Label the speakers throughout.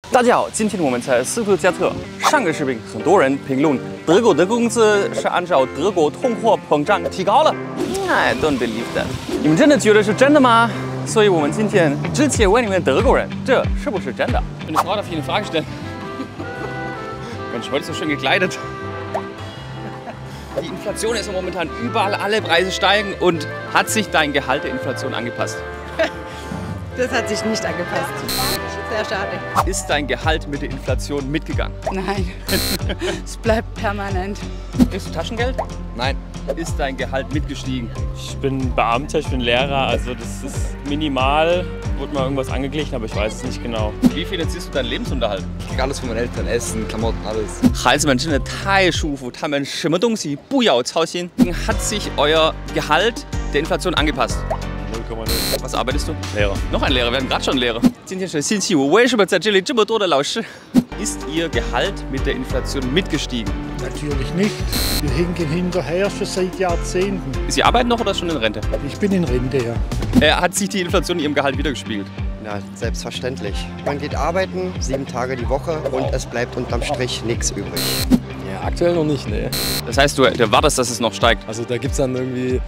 Speaker 1: 大家好，今天我们在斯图加特。上个视频很多人评论德国的工资是按照德国通货膨胀提高了。I don't believe that。你们真的觉得是真的吗？所以我们今天直接问你们德国人，这是不是真的？ Eine Frau darf ich eine Frage stellen. Mensch, heute ist so schön gekleidet. Die Inflation ist momentan überall, alle Preise steigen. Und hat sich dein Gehalt der Inflation angepasst?
Speaker 2: Das hat sich nicht angepasst. Sehr schade.
Speaker 1: Ist dein Gehalt mit der Inflation mitgegangen?
Speaker 2: Nein, es bleibt permanent.
Speaker 1: Kriegst du Taschengeld? Nein. Ist dein Gehalt mitgestiegen?
Speaker 3: Ich bin Beamter, ich bin Lehrer, also das ist minimal. Wurde mal irgendwas angeglichen, aber ich weiß es nicht genau.
Speaker 1: Wie finanzierst du deinen Lebensunterhalt?
Speaker 4: Ich krieg alles von meinen Eltern, Essen, Klamotten, alles.
Speaker 1: 孩子们真的太舒服，他们什么东西不要操心。Hat sich euer Gehalt der Inflation angepasst?
Speaker 3: 0,0.
Speaker 1: Was arbeitest du?
Speaker 3: Lehrer.
Speaker 1: Noch ein Lehrer, wir hatten gerade schon einen Lehrer. 今天是星期五，为什么在这里这么多的老师？Ist ihr Gehalt mit der Inflation mitgestiegen?
Speaker 5: Natürlich nicht. Wir hinken hinterher schon seit Jahrzehnten.
Speaker 1: Sie arbeiten noch oder schon in Rente?
Speaker 5: Ich bin in Rente, ja.
Speaker 1: Hat sich die Inflation in Ihrem Gehalt wiedergespiegelt?
Speaker 4: Ja, selbstverständlich. Man geht arbeiten, 7 Tage die Woche und es bleibt unterm Strich nichts übrig.
Speaker 6: Ja, aktuell noch nicht, ne.
Speaker 1: Das heißt, du erwartest, dass es noch steigt?
Speaker 6: Also da gibt es dann irgendwie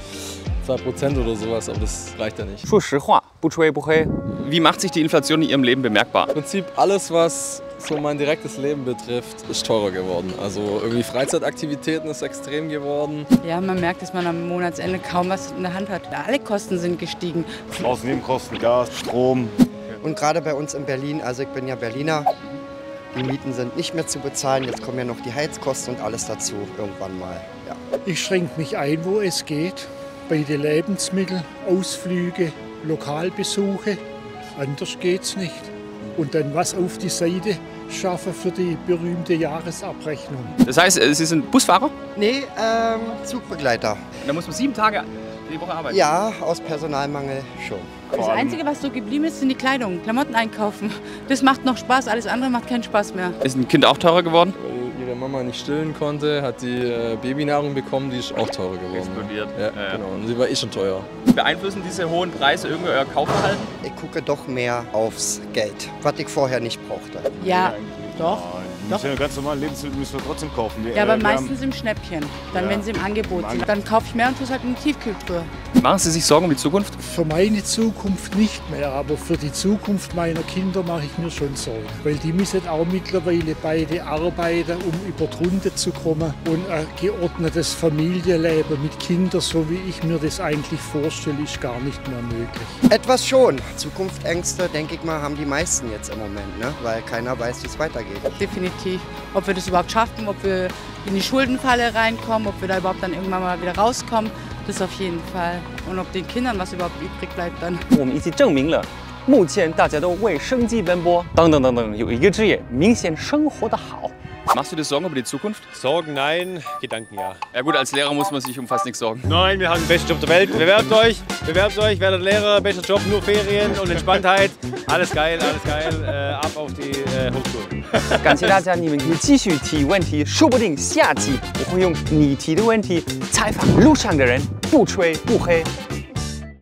Speaker 6: 2% oder sowas, aber das reicht ja nicht.
Speaker 1: 说实话，不吹不黑。Wie macht sich die Inflation in Ihrem Leben bemerkbar?
Speaker 6: Im Prinzip alles, was so mein direktes Leben betrifft, ist teurer geworden. Also irgendwie Freizeitaktivitäten ist extrem geworden.
Speaker 2: Ja, man merkt, dass man am Monatsende kaum was in der Hand hat. Alle Kosten sind gestiegen.
Speaker 7: Außennebenkosten, Gas, Strom.
Speaker 4: Und gerade bei uns in Berlin, also ich bin ja Berliner, die Mieten sind nicht mehr zu bezahlen. Jetzt kommen ja noch die Heizkosten und alles dazu irgendwann mal. Ja.
Speaker 5: Ich schränke mich ein, wo es geht. Bei den Lebensmitteln, Ausflüge, Lokalbesuche. Anders geht's nicht. Und dann was auf die Seite schaffen für die berühmte Jahresabrechnung.
Speaker 1: Das heißt, Sie sind Busfahrer?
Speaker 4: Nee, Zugbegleiter.
Speaker 1: Da muss man 7 Tage die Woche arbeiten?
Speaker 4: Ja, aus Personalmangel schon.
Speaker 2: Das Einzige, was so geblieben ist, sind die Kleidung, Klamotten einkaufen. Das macht noch Spaß, alles andere macht keinen Spaß mehr.
Speaker 1: Ist ein Kind auch teurer geworden?
Speaker 6: Weil ihre Mama nicht stillen konnte, hat die Babynahrung bekommen, die ist auch teurer geworden.
Speaker 1: Explodiert.
Speaker 6: Ja, genau. Und sie war eh schon teuer.
Speaker 1: Beeinflussen diese hohen Preise irgendwie euer Kaufverhalten?
Speaker 4: Ich gucke doch mehr aufs Geld, was ich vorher nicht brauchte.
Speaker 2: Ja, doch.
Speaker 7: Wir müssen ja ganz normale Lebensmittel müssen wir trotzdem kaufen.
Speaker 2: Ja, aber
Speaker 7: wir
Speaker 2: meistens im Schnäppchen. Dann, wenn sie im Angebot sind. Dann kaufe ich mehr und tue es halt in die Tiefkühltruhe.
Speaker 1: Machen Sie sich Sorgen um die Zukunft?
Speaker 5: Für meine Zukunft nicht mehr, aber für die Zukunft meiner Kinder mache ich mir schon Sorgen. Weil die müssen auch mittlerweile beide arbeiten, um über die Runde zu kommen. Und ein geordnetes Familienleben mit Kindern, so wie ich mir das eigentlich vorstelle, ist gar nicht mehr möglich.
Speaker 4: Etwas schon. Zukunftsängste, denke ich mal, haben die meisten jetzt im Moment, ne? Weil keiner weiß, wie es weitergeht.
Speaker 2: Definitiv. Ob wir das überhaupt schaffen, ob wir in die Schuldenfalle reinkommen, ob wir da überhaupt dann irgendwann mal wieder rauskommen, das auf jeden Fall. Und ob den Kindern was überhaupt übrig bleibt dann.
Speaker 1: 我们一起证明了，目前大家都为生计奔波。等等等等，有一个职业明显生活得好。Machst du dir Sorgen über die Zukunft?
Speaker 3: Sorgen nein, Gedanken ja.
Speaker 1: Ja gut, als Lehrer muss man sich um fast nichts sorgen.
Speaker 3: Nein, wir haben den besten Job der Welt. Bewerbt euch, werdet Lehrer, bester Job, nur Ferien und Entspanntheit. Alles geil, ab auf die Hochschule.
Speaker 1: 感谢大家，你们可以继续提问题，说不定下集我会用你提的问题采访路上的人，不吹不黑。